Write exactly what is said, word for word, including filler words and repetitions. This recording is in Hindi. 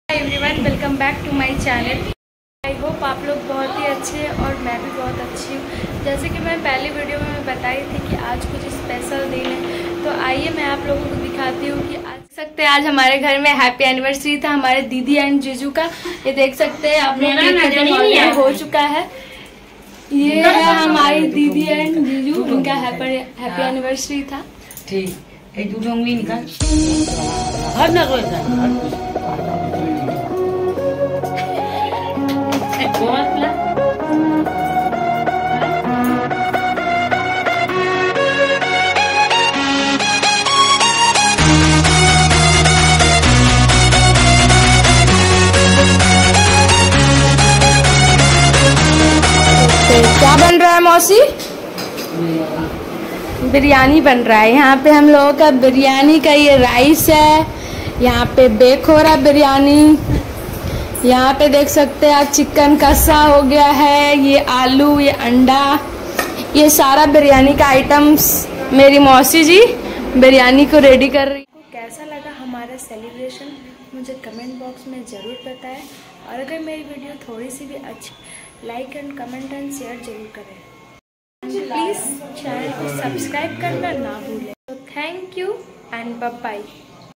Everyone, welcome back to my channel. I hope आप लोग बहुत ही अच्छे हैं और मैं भी बहुत अच्छी हूँ। जैसे कि मैं पहली वीडियो में बताई थी कि आज कुछ स्पेशल दिन है, तो आइए मैं आप लोगों को दिखाती हूँ कि आज सकते हैं आज हमारे घर में हैप्पी एनिवर्सरी था हमारे दीदी एंड जीजू का। ये देख सकते हैं आप लोग, हो चुका है। ये है हमारी दीदी एंड जीजू, उनका हैप्पी एनिवर्सरी था। ठीक है, दूध उंगली निकाल हर ना कोई क्या बन रहा है मौसी? बिरयानी बन रहा है। यहाँ पे हम लोगों का बिरयानी का ये राइस है, यहाँ पे बेक हो रहा है बिरयानी। यहाँ पे देख सकते हैं आज चिकन कसा हो गया है, ये आलू, ये अंडा, ये सारा बिरयानी का आइटम्स मेरी मौसी जी बिरयानी को रेडी कर रही है। कैसा लगा हमारा सेलिब्रेशन मुझे कमेंट बॉक्स में ज़रूर बताएं, और अगर मेरी वीडियो थोड़ी सी भी अच्छी like and comment and share जरूर करें। प्लीज़ चैनल को सब्सक्राइब करना ना भूलें। तो thank you and bye bye.